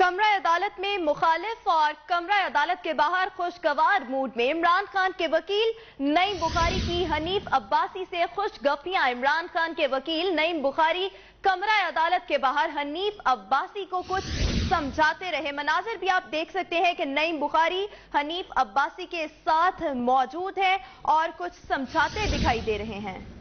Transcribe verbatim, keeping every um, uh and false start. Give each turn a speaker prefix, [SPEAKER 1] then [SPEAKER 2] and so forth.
[SPEAKER 1] कमरा अदालत में मुखालिफ और कमरा अदालत के बाहर खुशगवार मूड में इमरान खान के वकील नईम बुखारी की हनीफ अब्बासी से खुशगपियां। इमरान खान के वकील नईम बुखारी कमरा अदालत के बाहर हनीफ अब्बासी को कुछ समझाते रहे। मनाजिर भी आप देख सकते हैं कि नईम बुखारी हनीफ अब्बासी के साथ मौजूद है और कुछ समझाते दिखाई दे रहे हैं।